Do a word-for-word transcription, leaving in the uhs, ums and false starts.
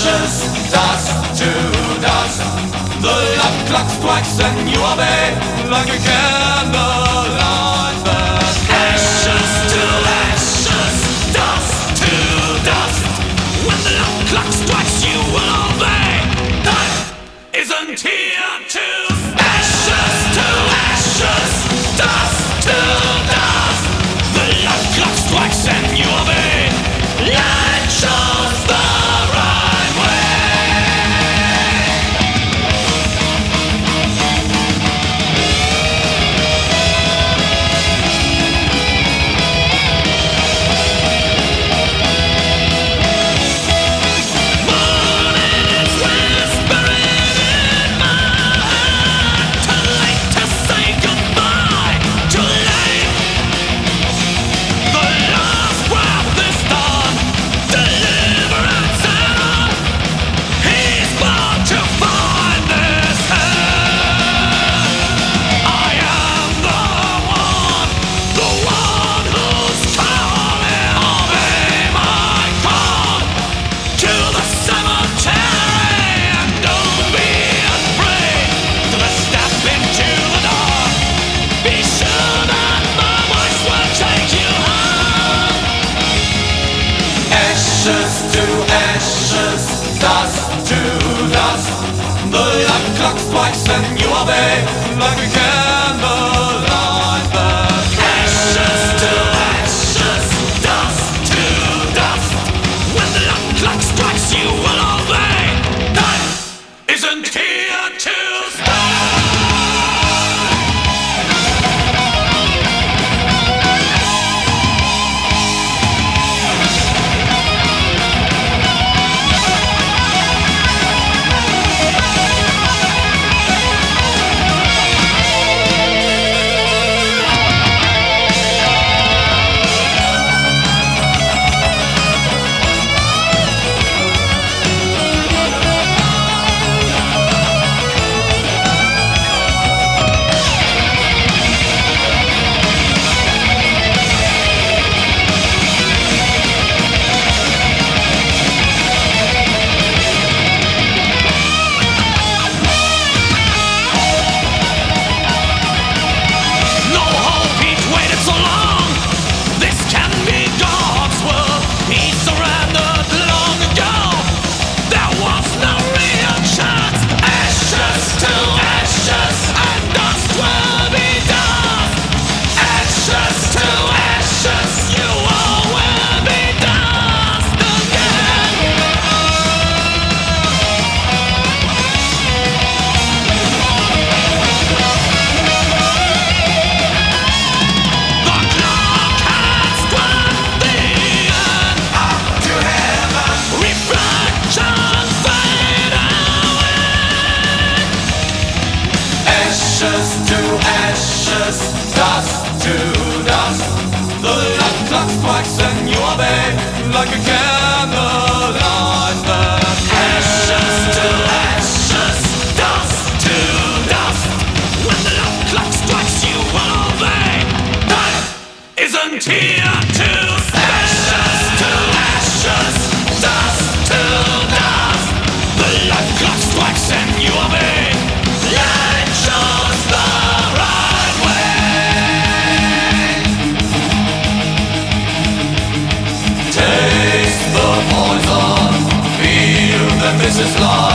Ashes, dust to dust. The love clock strikes and you obey like a candlelight burns. Ashes to ashes, dust to dust. When the love clock strikes, you will obey. Time isn't here to stay. Ashes to ashes, dust to dust. The love clock strikes and you obey. Light shows the right way. Morning is whispering in my heart. Too late to say goodbye. Too late. The last breath is done. Deliverance and on. He's bound to find this hand. I am the one, the one who's calling. Obey my call to the cemetery, and don't be afraid to step into the dark. Be sure that my voice will take you home. Ashes to ashes, dust to dust. The love clock strikes and you obey like a candlelight burns. Ashes to ashes, dust to dust. When the love clock strikes, you will obey. Time isn't here to stay. No hope, he'd waited so long. This can be God's will. He surrendered long ago. There was no real chance. Ashes to ashes, and dust will be dust. Ashes to ashes, you all will be dust again. The clock has struck the end. Up to heaven, Reflections fade away. ashes to ashes, dust to dust. The love clock strikes and you obey like a candlelight burns. Ashes to ashes, dust to dust. When the love clock strikes, you will obey. Time isn't here to stay. Ashes to ashes, dust to dust. The love clock strikes and you obey. Light shows the right way. Taste the poison, feel that this is life.